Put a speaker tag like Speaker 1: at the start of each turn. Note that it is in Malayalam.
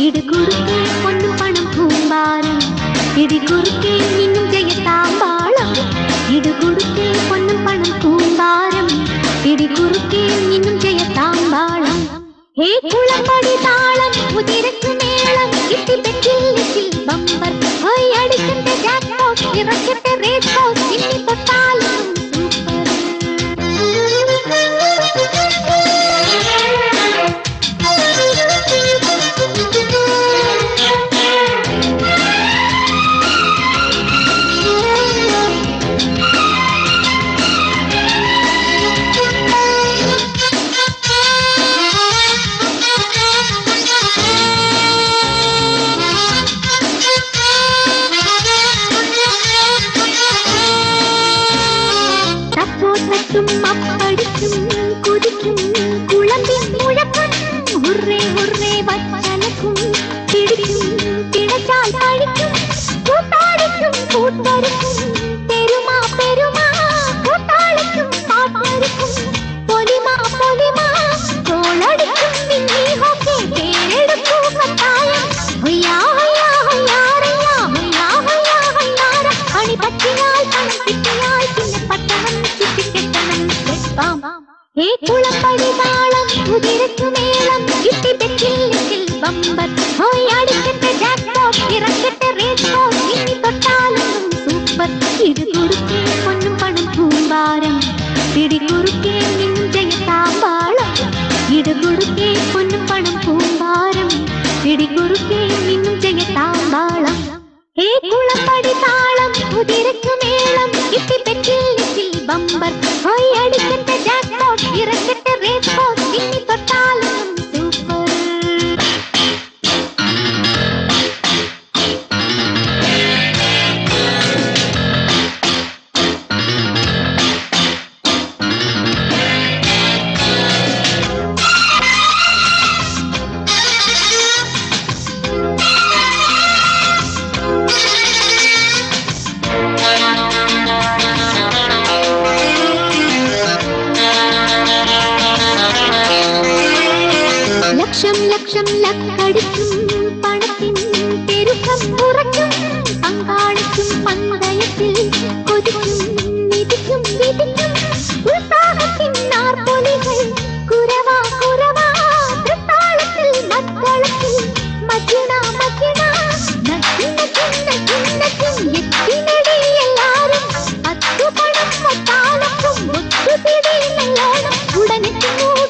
Speaker 1: ഇടുകുറുക്കേ പൊന്നും പണം പൂമ്പാരം ഇടികുറുക്കേ നിന്നും ജയത്താമ്പാളം ഇടുകുറുക്കേ പൊന്നും പണം പൂമ്പാരം ഇടികുറുക്കേ നിന്നും ജയത്താമ്പാളം ഹേ കുളമ്പടി താളം ഉതിരക്കു മേളം ഇട്ടി പെറ്റിൽ ബമ്പർ ഹോയ് അടിക്കട്ടെ ജാക്ക്പോട്ട് ഇറക്കട്ടെ റേസ് കോഴ്സ് ഇനി തൊട്ടാലും അപ്പടിക്കും കുതിക്കും കുളമ്പി മുഴക്കും ഹുറേ ഹുറേ വച്ചലക്കും പിടിക്കും പിടച്ചാൽ കഴിക്കും കൂട്ടാളിക്കും കൂട്ടരിക്കും പെരുമാ പെരുമാ കൂട്ടാളിക്കും പാട്ടരിക്കും പൊലിമാ പൊലിമാ കോളടിക്കും നിന്നീ ഹോക്കെ പേരെടുക്കൂ കത്തായം ഹൊയ്യാ ഹൊയ്യാ ഹൊയ്യാറയ്യാ ഹൊയ്യാ ഹൊയ്യാ ഹൊയ്യാറ അണി പറ്റിയാൽ പണം കിട്ടിയാൽ പിന്നെ പട്ടണം ഹേ കുളമ്പടി താളം ഉതിരക്കു മേളം ഇട്ടി പെറ്റിൽ ബമ്പർ ഹോയ് അടിക്കട്ടെ ജാക്ക്പോട്ട് ഇറക്കട്ടെ റേസ് കോഴ്സ് ഇനി തൊട്ടാലും സൂപ്പർ ഇടുകുറുക്കേ പൊന്നും പണം പൂമ്പാരം പിടികുറുക്കേ നിന്നും ജയത്താമ്പാളം ഇടുകുറുക്കേ പൊന്നും പണം പൂമ്പാരം പിടികുറുക്കേ നിന്നും ജയത്താമ്പാളം ഹേ കുളമ്പടി താളം ഉതിരക്കു മേളം ഇട്ടി പെറ്റിൽ ബമ്പർ ഹോയ് അടിക്കട്ടെ ജാക്ക്പോട്ട് ഇറക്കട്ടെ റേസ് കോഴ്സ് ഇനി തൊട്ടാലും സൂപ്പർ ലക്ഷം ലക്ഷം ലക്കടിക്കും പണത്തിൻ പെരുക്കം ഉറക്കും പങ്കാളിക്കും പന്തയത്തിൽ കൊതിക്കും നിധിക്കും വിധിക്കും ഉത്സാഹത്തിൻ നാർപ്പൊലികൾ കുരവാ കുരവാ തൃത്താളത്തിൽ മദ്ദളത്തിൽ മജ്ജണ മജ്ജണ നക്കിൻ എത്തിനടി എല്ലാരും അത്തുപണം ഒത്താളക്കും ഒത്തുപിടി നല്ലോണം ഉടനെത്തുന്നു